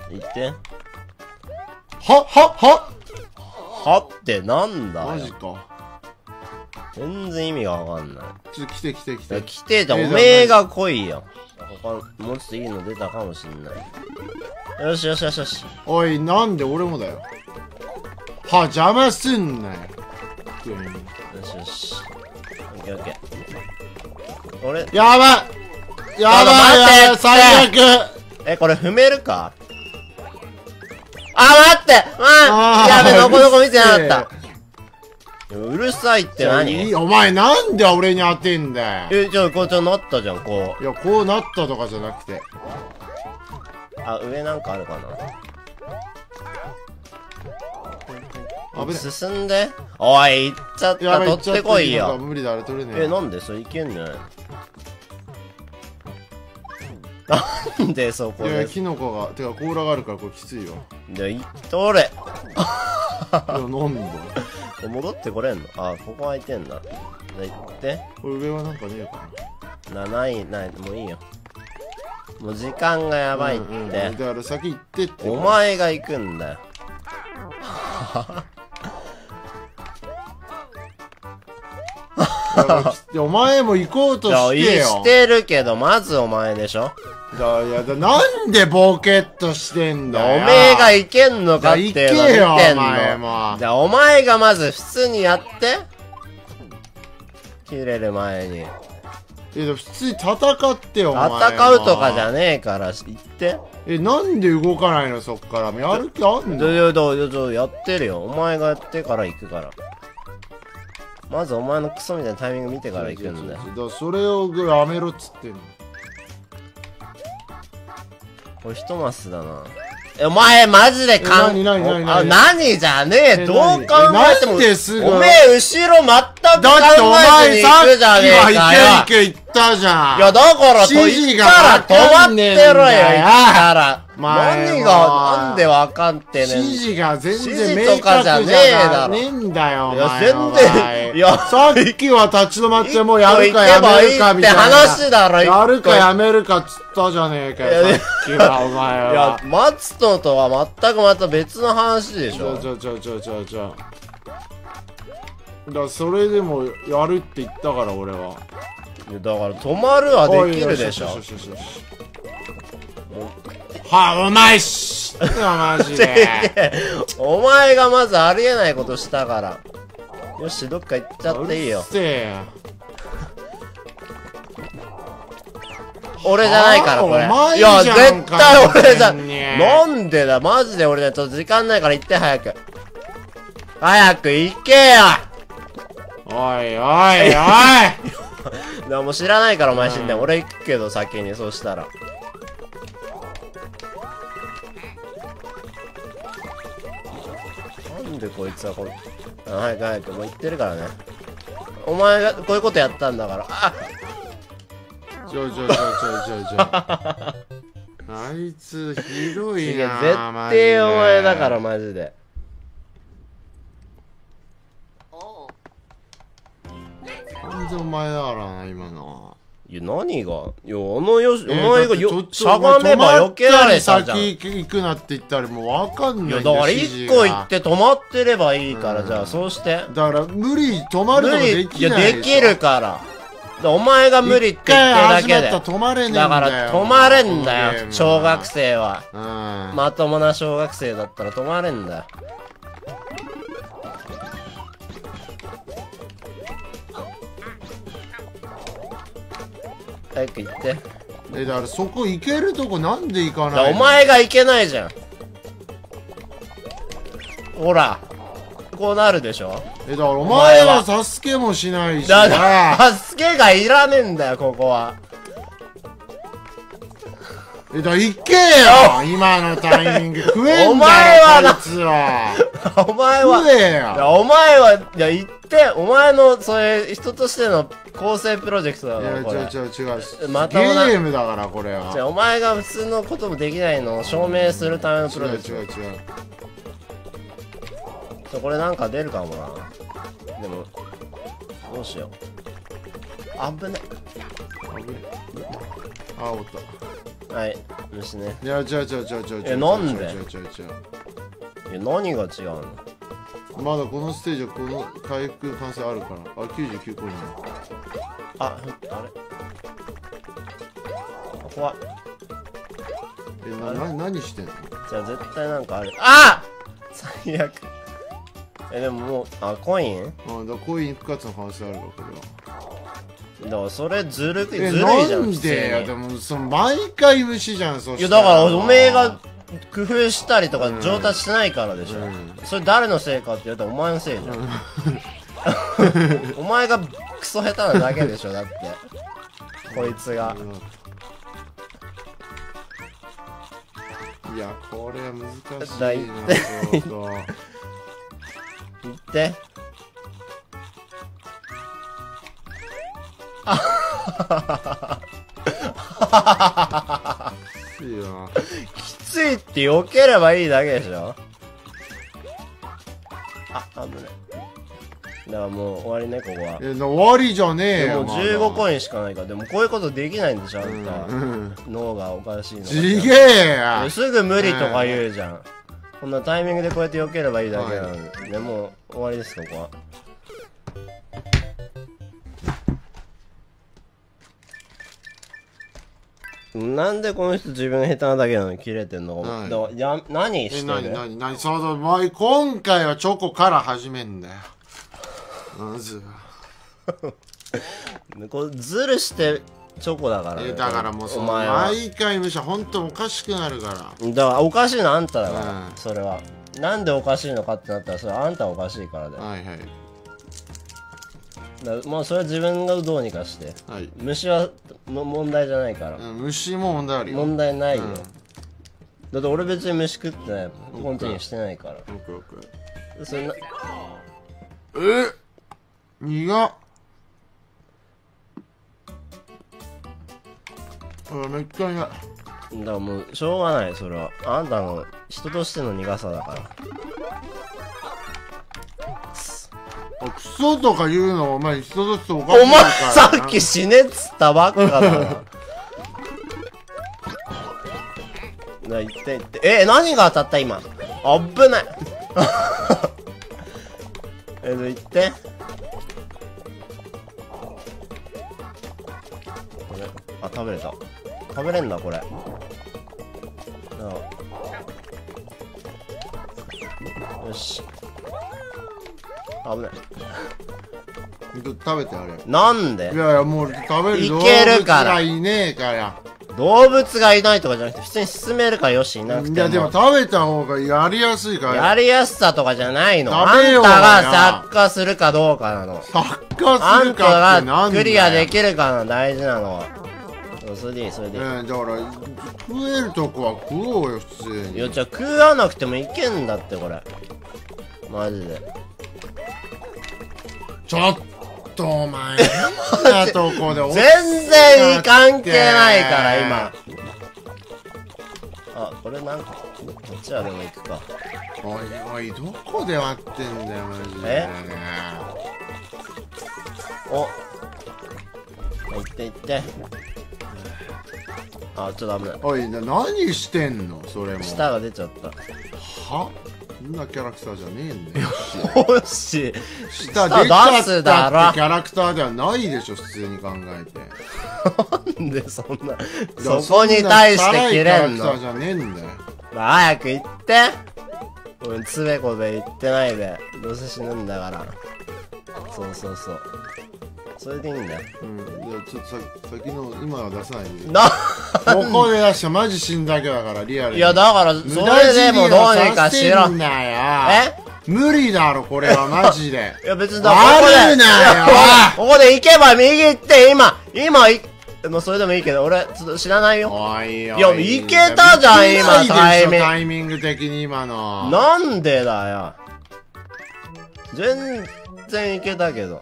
言って。はってなんだよ。 マジか。 全然意味がわかんない。 ちょっと来て。 来てじゃん、おめえが来いよ。他、もうちょっといいの出たかもしんない。よし。 おい、なんで俺もだよ。邪魔すんなよ。 よし。オッケー。これ、 やばい最悪。 これ踏めるか？待ってやべ、どこ見てなかった。うるさいって何？ お前なんで俺に当てんだよ。 こうなったじゃん、こう。 いや、こうなったとかじゃなくて。 上なんかあるかな？進んで。おい、行っちゃった。取ってこいよ。 無理だ、あれ取れねえ。 なんでそれいけんの？なんでそこで。 いや、キノコが、てか甲羅があるからこれきついよ。 取れ。 なんだ。 戻ってこれんの？ここ空いてんだ。行って。 これ上はなんかねえかな。 ない、もういいよ。もう時間がやばいって。 だから先行ってって。 お前が行くんだよ。 お前も行こうとしてよ。 してるけど、まずお前でしょ。 なんでボケっとしてんだよ。 おめえが行けんのかっていうの見てんの。じゃあお前がまず普通にやって。切れる前に。 普通に戦ってよ、お前。 戦うとかじゃねえから、行って。 なんで動かないの、そっから。やる気あんの？ やってるよ。お前がやってから行くから。まずお前のクソみたいなタイミング見てから行くんだよ。 それをやめろっつってんの。 これ一マスだな。お前マジで何じゃねえ。どう考えても。おめえ後ろ全く考えずに行くじゃねえかよ。 行け言ったじゃん。 いやだからと言ったら止まってろよ、言ったら。何が、なんでわかんってねん。 指示が全然明確じゃねえんだよ、お前の場合。いや、さっきは立ち止まってもうやるかやめるかみたいな。 話だろ、 やるかやめるかっつったじゃねえかよ、さっきは、お前は。 いや、待つのとは全くまた別の話でしょ。 じゃあ、それでもやるって言ったから、俺は。 だから、止まるはできるでしょ。 うまいっしマジで。 お前がまずありえないことしたから。よし、どっか行っちゃっていいよ。俺じゃないから、これ。いや、絶対俺じゃ、なんでだ、マジで俺だ。ちょっと時間ないから行って、早く。早く行けよ。 おい。 もう知らないからお前死んで。俺行くけど先に、そうしたら。なんでこいつはこれ。早く、もう言ってるからね。お前がこういうことやったんだから。 あいつひどいな。 絶対お前だからマジで。 完全お前だからな、今の。 いや、何が？いや、お前がしゃがめば避けられたじゃん。 先行くなって言ったらもうわかんないんだよ。 いや、だから一個行って止まってればいいから、じゃあそうして。 だから止まるのもできない。 いや、できるから。お前が無理って言ってるだけで。だから止まれんだよ、小学生は。まともな小学生だったら止まれんだよ。早く行って。 だからそこ行けるとこなんで行かないの？ お前が行けないじゃん。ほら。こうなるでしょ。 だからお前はサスケもしないし。 だからサスケがいらねえんだよ、ここは。 行けよ今のタイミング。食えんだよ、 お前はこいつは。 お前は。 食えよ。 お前は、いや、言って、お前の、そういう人としての構成プロジェクトだから、これ。 違う。 まともなゲームだから、これは。 お前が普通のこともできないのを証明するためのプロジェクト。 違う。 これなんか出るかもな。でも、どうしよう。危ね。 おった。 はい。 虫ね。 いや、違う。 なんで？いや、何が違うの？ まだこのステージはこの回復完成あるから。あ、99コインだ。 あれ怖い。 何してんの？ じゃあ絶対なんかある。あっ最悪。でももう、コイン？ だからコイン復活の可能性あるわ、これは。 だからそれずるいじゃん。 なんでや、でも毎回虫じゃん、そしたら。 いや、だからおめえが工夫したりとか上達しないからでしょ。それ誰のせいかって言うとお前のせいじゃん。お前がクソ下手なだけでしょ、だって。こいつが。 いや、これ難しいな、 そうそう。言って。きついって避ければいいだけでしょ。危ない。だからもう終わりね、ここは。 終わりじゃねえよ。 もう15コインしかないから。でもこういうことできないんでしょ、あんた。脳がおかしいの。 ちげえや。 すぐ無理とか言うじゃん。こんなタイミングでこうやって避ければいいだけなのに。でもう終わりです、ここは。なんでこの人自分下手なだけなのに切れてんの？何してる？ 何そうだ、今回はチョコから始めんだよ。まずこれズルしてチョコだからね。 だからもうその毎回無視は本当おかしくなるから。だからおかしいのあんただから、それは。なんでおかしいのかってなったらそれあんたおかしいからだよ。 はいはい。 もうそれは自分がどうにかして。虫は問題じゃないから。 虫も問題あるよ。 問題ないよ。だって俺別に虫食ってない。コンティニューしてないから。そんな。 苦っ。めっちゃ苦い。 だからもうしょうがない、それは。あんたの人としての苦さだから。 クソとか言うのお前人としておかしいから。 お前さっき死ねっつったばっかだな。言って言って。何が当たった今。危ない。言って。食べれた。食べれんだこれ。よし。危ない。 食べてあれ。 なんで？ いやもう食べる動物がいねえから。 動物がいないとかじゃなくて普通に進めるからよしいなくても。 いやでも食べた方がやりやすいから。 やりやすさとかじゃないの。あんたが作家するかどうかなの。 作家するかってなんだよ。 あんたがクリアできるかが大事なのは。それでいいそれでいい。 だから食えるとこは食おうよ普通に。 いやじゃあ食わなくてもいけんだってこれ。マジで。 ちょっとお前変なとこで全然関係ないから今。これなんかこっちはでも行くか。 おいどこで割ってんだよマジで。 行って行って。ちょっと危ない。 おい何してんのそれも。 舌が出ちゃった。 は？そんなキャラクターじゃねえんだよ。 よし。 舌出ちゃったってキャラクターではないでしょ普通に考えて。 なんでそんなそこに対して切れんの？ キャラクターじゃねえんだよ。 早く行って。俺つべこべ言ってないで。どうせ死ぬんだから。そうそうそう。それでいいんだよ。 いやちょっと先の今は出さないで。ここで出したマジ死んだけだからリアルに。 いやだからそれでもどうにかしろ。 無理だろこれはマジで。 いや別にだからここで行けば右行って今もうそれでもいいけど俺ちょっと知らないよ。いや行けたじゃん今タイミング的に今の。 なんでだよ。全然行けたけど。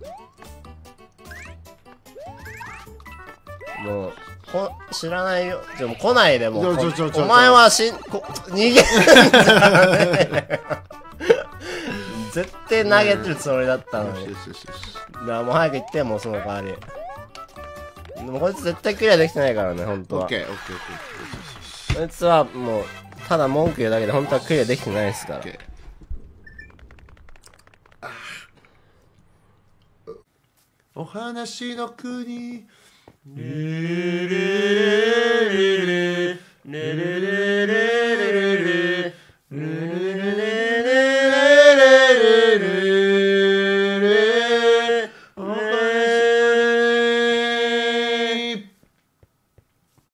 もう知らないよ。でも来ないでもお前は逃げるんだね。絶対投げてるつもりだったのに。だからもう早く行ってもうその代わり。でもこいつ絶対クリアできてないからね本当は。 こいつはもうただ文句言うだけで本当はクリアできてないですから。 お話の国。